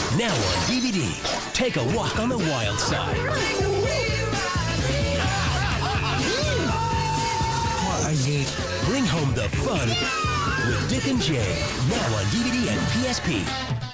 Now on DVD. Take a walk on the wild side. Bring home the fun with Dick and Jay. Now on DVD and PSP.